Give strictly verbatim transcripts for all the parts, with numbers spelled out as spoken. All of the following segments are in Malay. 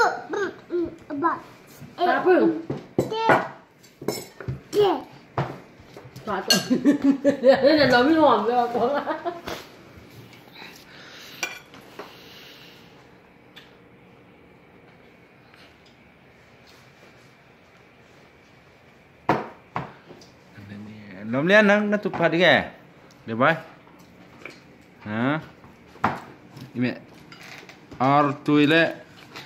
Apa? Tak tahu. Dia dah minum dia apa. Lom lian nang na tupat ke? Dia bai. Ha? Ime. Ar tuile.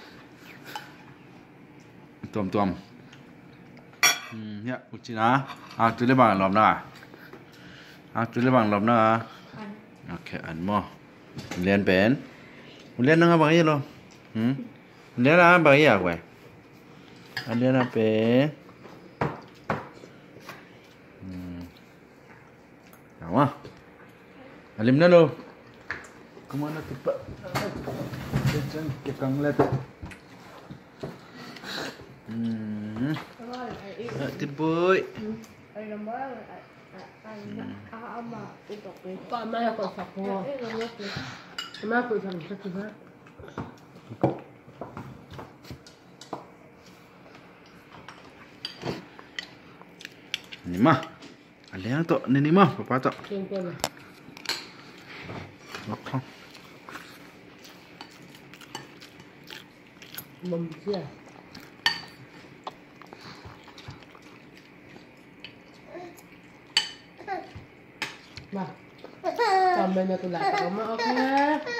Tuam-tuam. Hmm, ya, ucina. Ah, tuile bang lom na. Ah, tuile bang lom na. Okey, an mo. Lian pen. Lian nang abang ye lo. Hmm. Lian ah bang ye akwe. Lian apa? Wah, alim na lo. Kemana tempat? Jangan kekang let. Hmm. Tiboy. Pak mai aku sakwa. Sama aku sama satu ba. Ni mah. Aliang tu, ni ni mah, papa tu. Simple. Okey. Memsia. Bah. Tambahnya tu lah. Kamu okey.